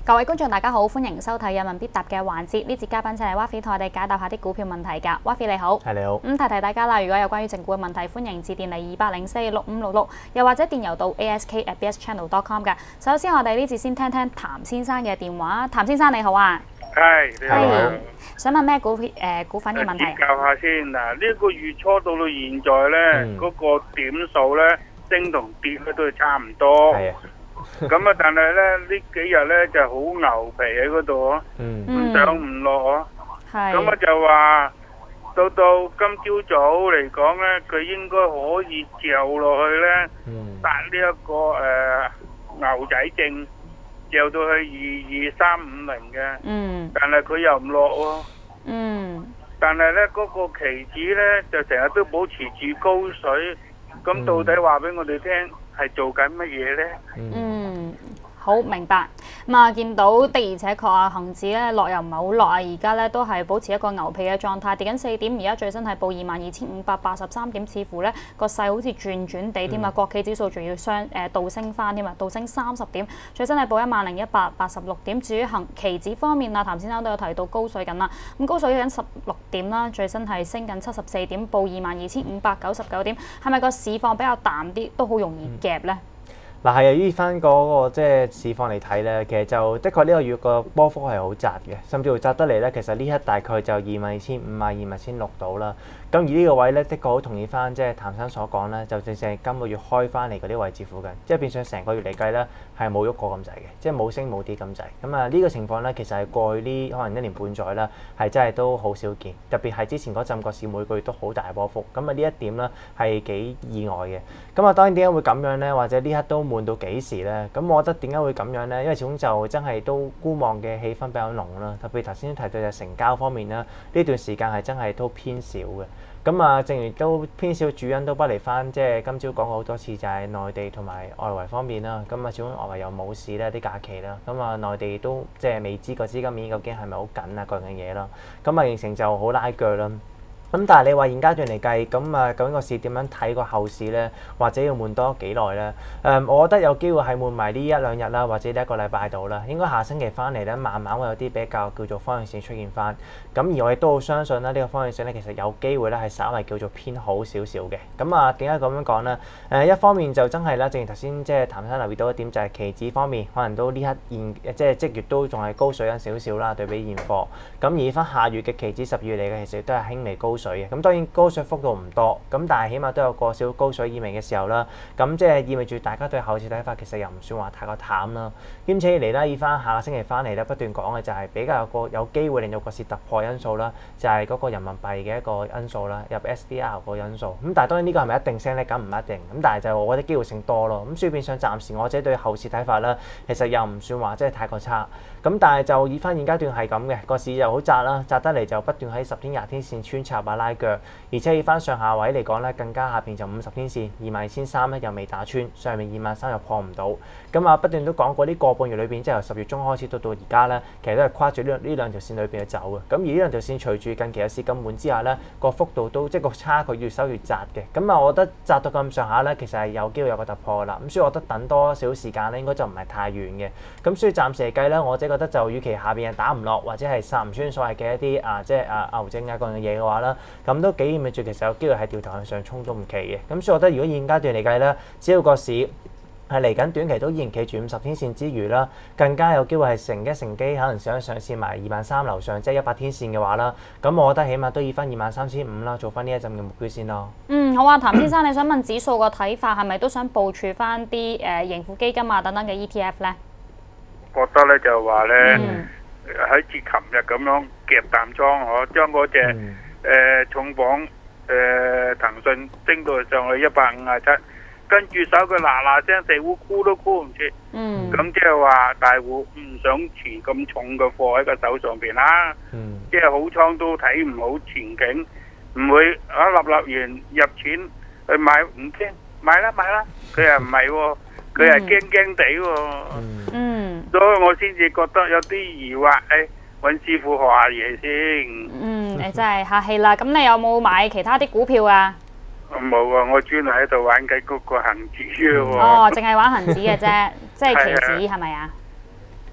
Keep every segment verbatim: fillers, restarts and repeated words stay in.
各位觀眾大家好，歡迎收睇有問必答嘅環節。呢節嘉賓請嚟 Wafi 同我哋解答下啲股票問題㗎。Wafi 你好， 係你好。 咁提提大家啦，如果有關於正股嘅問題，歡迎致電嚟二八零四六五六六，又或者電郵到 A S K at B S channel dot com 嘅。首先我哋呢節先聽聽譚先生嘅電話。譚先生你好啊， 係你好。 係想問咩股票誒、呃、股份嘅問題？ 研究下先嗱，呢、這個月初到到現在咧，嗰、嗯、個點數咧升同跌咧都係差唔多。係啊。咁啊，但係咧呢幾日咧就好牛皮喺嗰度啊，唔上唔落啊。係。咁啊就話到到今朝早嚟講咧，佢應該可以嚼落去咧，達呢一個誒、呃、牛仔證，嚼到去二二三五零嘅。嗯。但係佢又唔落喎。嗯。但係咧嗰個期指咧就成日都保持住高水，咁到底話俾我哋聽係做緊乜嘢咧？嗯。 好明白，咁啊見到的而且確啊，恆指咧落又唔係好落啊，而家咧都係保持一個牛皮嘅狀態，跌緊四點，而家最新係報二萬二千五百八十三點，似乎咧個勢好似轉轉地添啊，國企指數仲要雙誒倒升翻添啊，倒升三十點，最新係報一萬零一百八十六點。至於恆期指方面啊，譚先生都有提到高水緊啦，咁高水緊十六點啦，最新係升緊七十四點，報二萬二千五百九十九點，係咪個市況比較淡啲，都好容易夾咧？ 嗱係啊，依翻嗰個即係市況嚟睇咧，其實就的確呢個月個波幅係好窄嘅，甚至乎窄得嚟咧，其實呢刻大概就二萬二千五啊、二萬千六到啦。咁而呢個位咧，的確好同意翻即係譚生所講咧，就正正係今個月開翻嚟嗰啲位置附近，即係變相成個月嚟計咧係冇喐過咁滯嘅，即係冇升冇跌咁滯。咁啊呢個情況咧，其實係過去呢可能一年半載啦，係真係都好少見，特別係之前嗰陣個市每個月都好大波幅。咁啊呢一點咧係幾意外嘅。咁啊當然點解會咁樣咧？或者呢刻都悶到幾時咧？咁我覺得點解會咁樣咧？因為始終就真係都觀望嘅氣氛比較濃啦。特別頭先提到嘅成交方面啦，呢段時間係真係都偏少嘅。咁啊，正如都偏少主因都不離翻，即係今朝講過好多次，就係內地同埋外圍方面啦。咁啊，始終外圍又冇市咧，啲假期啦。咁啊，內地都即係未知個資金面究竟係咪好緊啊，各樣嘢啦。咁啊，形成就好拉鋸啦。咁但係你話現階段嚟計，咁啊究竟個市點樣睇個後市咧？或者要悶多幾耐咧？誒、嗯，我覺得有機會係悶埋呢一兩日啦，或者呢一個禮拜度啦。應該下星期翻嚟咧，慢慢會有啲比較叫做方向性出現翻。咁而我亦都好相信咧，呢、這個方向性咧其實有機會咧係稍為叫做偏好少少嘅。咁啊，點解咁樣講咧？誒，一方面就真係啦，正如頭先即係譚生留意到一點，就係期指方面，可能都呢刻現即係即月都仲係高水緊少少啦，對比現貨。咁而翻下月嘅期指十月嚟嘅，其實都係輕微高水嘅。咁當然高水幅度唔多，咁但係起碼都有個少高水意味嘅時候啦。咁即係意味住大家對後市睇法其實又唔算話太過淡啦。兼且嚟啦，以翻下個星期翻嚟咧，不斷講嘅就係比較有個有機會令到個市突破因素啦，就係、是、嗰個人民幣嘅一個因素啦，入 S D R 個因素。咁但係當然呢個係咪一定升咧？咁唔一定。咁但係就我覺得機會性多咯。咁所以變相暫時我自己對後市睇法啦，其實又唔算話即係太過差。咁但係就以翻現階段係咁嘅，個市就好窄啦，窄得嚟就不斷喺十天、廿天線穿插啊拉腳。而且以翻上下位嚟講咧，更加下邊就五十天線二萬二千三咧又未打穿，上面二萬三又破唔到。咁啊不斷都講過呢個半月裏邊，即係由十月中開始到到而家咧，其實都係跨住呢呢兩條線裏邊去走嘅。咁而呢兩條線隨住近期嘅市咁悶之下咧，個幅度都即係個差距越收越窄嘅。咁啊，我覺得窄到咁上下咧，其實係有機會有個突破啦。咁所以我覺得等多少時間咧，應該就唔係太遠嘅。咁所以暫時嚟計咧，我自己覺得就與其下邊係打唔落或者係殺唔穿所謂嘅一啲啊即係啊牛證啊各樣嘢嘅話啦，咁都幾意味住其實有機會係掉頭向上衝都唔奇嘅。咁所以我覺得如果現階段嚟計咧，只要個市係嚟緊短期都依然企住五十天線之餘啦，更加有機會係乘一乘機，可能想上試埋二萬三樓上，即係一百天線嘅話啦，咁我覺得起碼都要翻二萬三千五啦，做翻呢一陣嘅目標先咯。嗯， 好啊，譚先生，你想問指數個睇法係咪都想部署翻啲誒盈富基金啊等等嘅 E T F 咧？ 覺得咧就話咧喺似琴日咁樣夾淡倉，我將嗰隻誒重磅誒騰訊升到上去一百五十七。跟住手佢嗱嗱聲地沽沽都沽唔切，咁即係話大戶唔想持咁重嘅貨喺個手上邊啦，即係好倉都睇唔好前景，唔會啊立立完入錢去買唔驚買啦買啦，佢又唔係喎，佢係驚驚地喎，嗯，所以我先至覺得有啲疑惑，誒揾師傅學下嘢先。 嗯，你真係客氣啦，咁你有冇買其他啲股票啊？ 冇啊！我專係喺度玩緊嗰個恒指喎。 哦，淨係玩恒指嘅啫，即係期指係咪啊？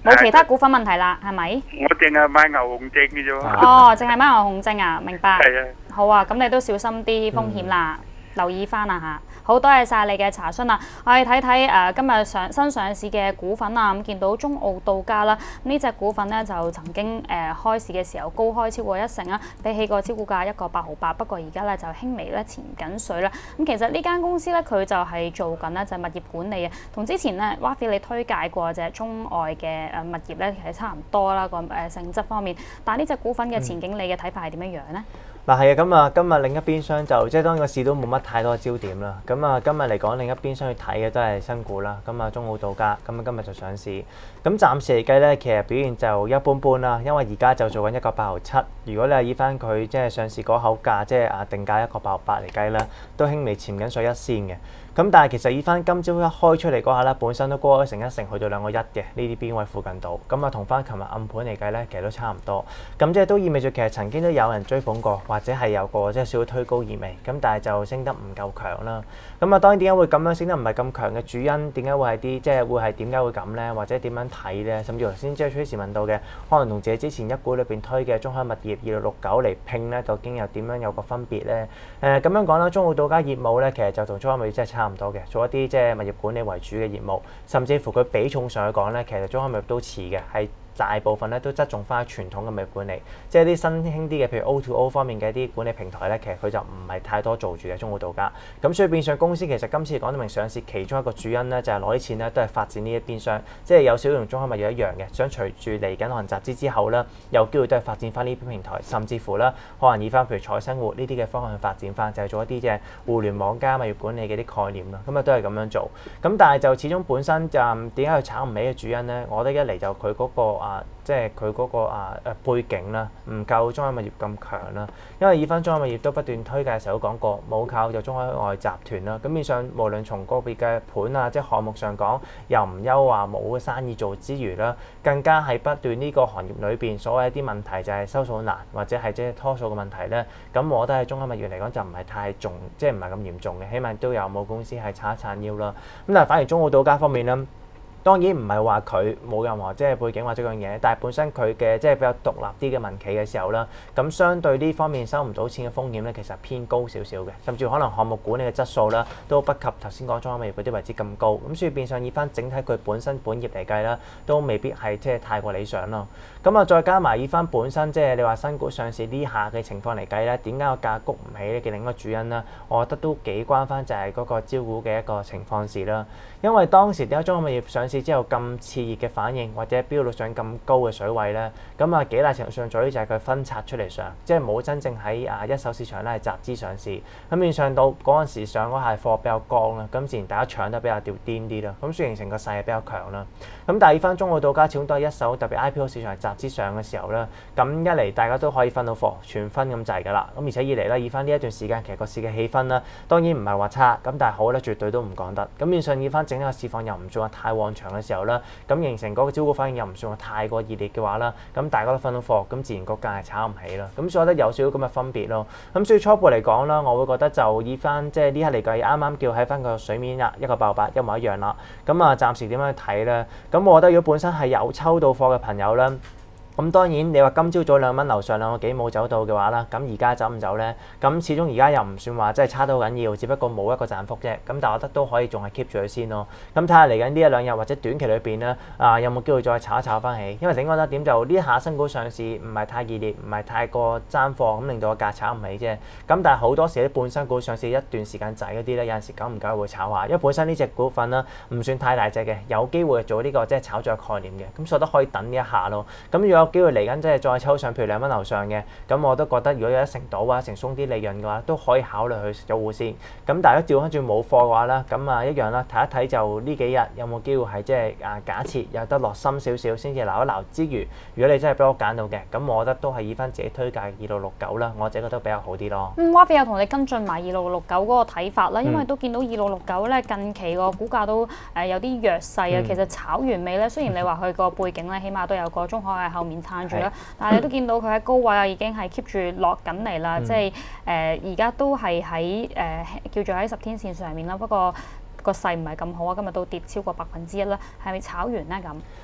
冇其他股份問題啦，係咪？ 我淨係買牛熊證嘅啫喎。 哦，淨係買牛熊證啊，明白。 係啊。 好啊，咁你都小心啲風險啦，嗯、留意翻啊嚇。好多謝晒你嘅查詢啊！我哋睇睇誒今日上新上市嘅股份啊，咁見到中澳到家啦，呢隻股份咧就曾經誒、呃、開市嘅時候高開超過一成啊，比起個招股價一個八毫八，不過而家咧就輕微咧潛緊水啦。咁其實呢間公司咧佢就係做緊咧就係物業管理啊，同之前咧 Wafi 你推介過隻中外嘅誒物業咧其實差唔多啦個誒性質方面，但係呢隻股份嘅前景你嘅睇法係點樣樣咧？ 嗱係啊，咁啊今日另一邊廂就即係當然個市都冇乜太多焦點啦。咁啊今日嚟講另一邊廂去睇嘅都係新股啦。咁啊中澳到家，咁啊今日就上市。咁暫時嚟計咧，其實表現就一般般啦。因為而家就做緊一個八毫七。如果你係以翻佢即係上市嗰口價，即係啊定價一個八毫八嚟計咧，都輕微潛緊水一仙嘅。咁但係其實以翻今朝一開出嚟嗰下咧，本身都高咗成一成，去到兩個一嘅呢啲邊位附近度。咁啊同翻琴日暗盤嚟計咧，其實都差唔多。咁即係都意味住其實曾經都有人追捧過，或者係有個即係少少推高意味。咁但係就升得唔夠強啦。咁啊當然點解會咁樣升得唔係咁強嘅主因？點解會係啲即係會係點解會咁咧？或者點樣睇咧？甚至頭先即係崔時問到嘅，可能同自己之前一股裏邊推嘅中海物業二六六九嚟拼咧，究竟又點樣有個分別咧？誒、呃、咁樣講啦，中澳到家業務咧，其實就同中海物業真係差唔多嘅，做一啲即係物業管理為主嘅業務，甚至乎佢比重上去講咧，其實中海物業都似嘅，係大部分咧都側重翻傳統嘅物業管理，即係啲新興啲嘅，譬如 O to O 方面嘅一啲管理平台咧，其實佢就唔係太多做住嘅中澳到家。咁所以變相公司其實今次講到明上市，其中一個主因咧就係攞啲錢咧都係發展呢一邊商，即係有少少同中海物業一樣嘅，想隨住嚟緊可能集資之後咧，有機會都係發展翻呢邊平台，甚至乎咧可能以翻譬如彩生活呢啲嘅方向去發展翻，就係、是、做一啲嘅互聯網加物業管理嘅啲概念啦。咁啊都係咁樣做。咁但係就始終本身就點解佢炒唔起嘅主因咧？我覺得一嚟就佢嗰、那個啊，即係佢嗰個啊誒背景啦，唔夠中海物業咁強啦。因為以翻中海物業都不斷推介嘅時候都講過，冇靠就中海外集團啦。咁面上無論從個別嘅盤啊，即係項目上講，又唔憂話冇生意做之餘啦，更加係不斷呢個行業裏邊所謂一啲問題就係收數難或者係即係拖數嘅問題咧。咁我覺得喺中海物業嚟講就唔係太重，即係唔係咁嚴重嘅，起碼都有冇公司係撐一撐腰啦。咁但係反而中澳到家方面咧。當然唔係話佢冇任何即係背景或者嗰樣嘢，但係本身佢嘅即係比較獨立啲嘅民企嘅時候啦，咁相對呢方面收唔到錢嘅風險咧，其實偏高少少嘅，甚至可能項目管理嘅質素啦，都不及頭先講中海物業嗰啲位置咁高，咁所以變相以翻整體佢本身本業嚟計啦，都未必係即係太過理想咯。咁啊，再加埋以翻本身即係你話新股上市呢下嘅情況嚟計咧，點解個價谷唔起咧嘅另一個主因啦，我覺得都幾關翻就係嗰個招股嘅一個情況事啦。因為當時點解中海物業上市之後咁熾熱嘅反應，或者標率上咁高嘅水位咧，咁啊幾大程度上在於就係佢分拆出嚟上，即係冇真正喺啊一手市場咧係集資上市。咁面上到嗰陣時上嗰下貨比較剛啦，咁自然大家搶得比較掉癲啲啦，咁所以形成個勢係比較強啦。咁但係以翻中澳到家始終都係一手特別 I P O 市場係集資上嘅時候咧，咁一嚟大家都可以分到貨，全分咁滯㗎啦。咁而且二嚟咧，以翻呢一段時間其實個市嘅氣氛啦，當然唔係話差，咁但係好咧絕對都唔講得。咁面上以翻整體個市況又唔算話太旺場嘅時候啦，咁形成嗰個招股反應又唔算話太過熱烈嘅話啦，咁大家都分到貨，咁自然個價係炒唔起啦。咁所以我覺得有少少咁嘅分別咯。咁所以初步嚟講啦，我會覺得就以翻即係呢刻嚟計，啱啱叫喺翻個水面啦，一個八毫八一模一樣啦。咁啊，暫時點樣去睇咧？咁我覺得如果本身係有抽到貨嘅朋友咧。咁當然你話今朝早兩蚊樓上兩個幾冇走到嘅話啦，咁而家走唔走咧？咁始終而家又唔算話真係差到好緊要，只不過冇一個賺幅啫。咁但係我覺得都可以仲係 keep 住佢先咯。咁睇下嚟緊呢一兩日或者短期裏邊咧，啊有冇機會再炒一炒翻起？因為另外一點就呢一下新股上市唔係太熱烈，唔係太過爭貨，咁令到個價炒唔起啫。咁但係好多時啲半新股上市一段時間仔嗰啲咧，有陣時久唔久會炒下，因為本身呢隻股份啦唔算太大隻嘅，有機會做呢個即係炒作概念嘅。咁所以都可以等呢一下咯。咁如果有機會嚟緊即係再抽上，譬如兩蚊樓上嘅，咁我都覺得如果有一成到啊，成鬆啲利潤嘅話，都可以考慮去食咗糊先。咁但係如果調翻轉冇貨嘅話咧，咁啊一樣啦，睇一睇就呢幾日有冇機會係即係啊假設有得落深少少先至撈一撈之餘，如果你真係俾我揀到嘅，咁我覺得都係以翻自己推介二六六九啦，我自己覺得比較好啲咯。 嗯 Wafi 有同你跟進埋二六六九嗰個睇法啦，因為都見到二六六九咧近期個股價都誒有啲弱勢啊。嗯、其實炒完未咧？雖然你話佢個背景咧，起碼都有個中海喺後面撐住啦。但係你都見到佢喺高位啊，已經係 keep 住落緊嚟啦，嗯、即係誒而家都係喺誒叫做喺十天線上面啦。不過個勢唔係咁好啊，今日都跌超過百分之一啦，係咪炒完咧咁？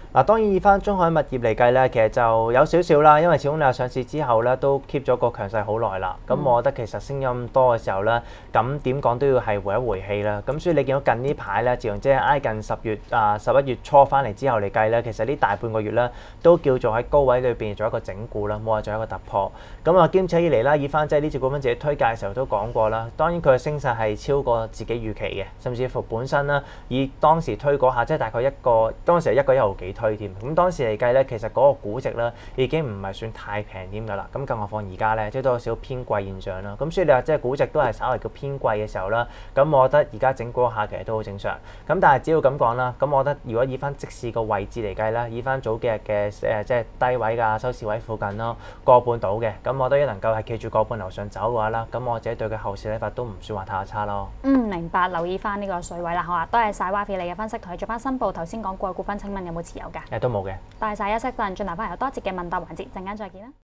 嗱，當然以翻中海物業嚟計咧，其實就有少少啦，因為始終你話上市之後咧，都 keep 咗個強勢好耐啦。咁、嗯、我覺得其實升咗咁多嘅時候咧，咁點講都要係回一回氣啦。咁所以你見到近呢排咧，自從即係挨近十月啊十一月初翻嚟之後嚟計咧，其實呢大半個月咧都叫做喺高位裏邊做一個整固啦，冇話做一個突破。咁啊兼且以嚟啦，以翻即係呢隻股份自己推介嘅時候都講過啦，當然佢嘅升勢係超過自己預期嘅，甚至乎本身啦，以當時推嗰下即係大概一個當時係一個一毫幾推添。咁當時嚟計咧，其實嗰個估值咧已經唔係算太平添㗎啦。咁更何況而家咧，即係都有少少偏貴現象啦。咁所以你話即係估值都係稍為叫偏貴嘅時候啦。咁我覺得而家整嗰下其實都好正常。咁但係只要咁講啦，咁我覺得如果以翻即市個位置嚟計啦，以翻早幾日嘅誒即係低位㗎收市位附近咯，個半到嘅。咁我覺得能夠係企住個半樓上走嘅話啦，咁我自己對佢後市睇法都唔算話太差咯。 嗯，明白，留意翻呢個水位啦。好啊，多謝晒 Wafi 你嘅分析，同你做翻申報。頭先講過嘅股份，請問有冇持有㗎？ 誒，都冇嘅。 多謝晒，休息陣，轉頭翻嚟有多節嘅問答環節，陣間再見啦。